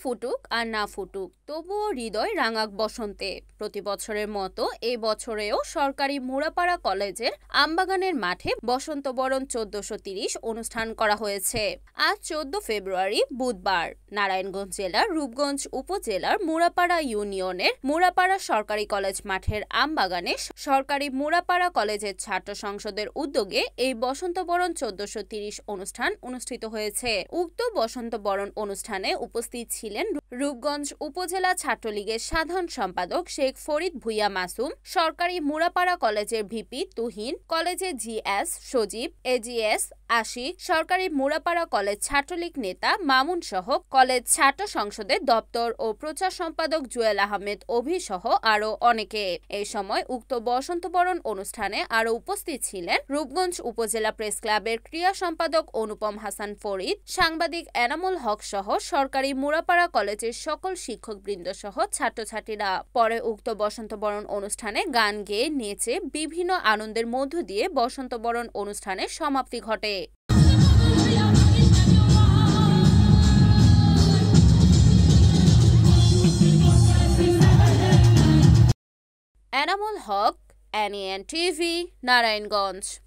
ফুটুক আর না ফুটুক, তবুও হৃদয় রাঙাক বসন্তে। প্রতি বছরের মতো এই বছরেও সরকারি মুড়াপাড়া কলেজের আমবাগানের মাঠে বসন্ত বরণ 1430 অনুষ্ঠান করা হয়েছে। আজ 14 ফেব্রুয়ারি বুধবার নারায়ণগঞ্জ জেলার রূপগঞ্জ উপজেলার মুড়াপাড়া ইউনিয়নের মুড়াপাড়া সরকারি কলেজ মাঠের আমবাগানে সরকারি মুড়াপাড়া কলেজের ছাত্র সংসদের উদ্যোগে এই বসন্ত বরণ 1430 অনুষ্ঠান অনুষ্ঠিত হয়েছে। উক্ত বসন্ত বরণ অনুষ্ঠানে উপস্থিত ছিলেন রূপগঞ্জ উপজেলা ছাত্রলীগের সাধারণ সম্পাদক শেখ ফরিদ ভুইয়া মাসুম, সরকারি মুড়াপাড়া কলেজের ভিপি তুহিন, কলেজের জিএস সজীব, এজিএস আশিক, সরকারি মুড়াপাড়া কলেজ ছাত্রলীগ নেতা মামুন সহ কলেজ ছাত্র সংসদের দপ্তর ও প্রচার সম্পাদক জুয়েল আহমেদ অভি সহ আরো অনেকে। এই সময় উক্ত বসন্ত বরণ অনুষ্ঠানে আরো উপস্থিত ছিলেন রূপগঞ্জ উপজেলা প্রেস ক্লাবের ক্রীড়া সম্পাদক অনুপম হাসান ফরিদ, সাংবাদিক এনামুল হক সহ সরকারি মুড়াপাড়া কলেজের সকল শিক্ষকবৃন্দ সহ ছাত্রছাত্রীরা। পরে উক্ত বসন্ত বরণ অনুষ্ঠানে গান গেয়ে নেচে বিভিন্ন আনন্দের মধ্য দিয়ে বসন্ত বরণ অনুষ্ঠানের সমাপ্তি ঘটে। Enamul Haque, NAN TV, Narayanganj.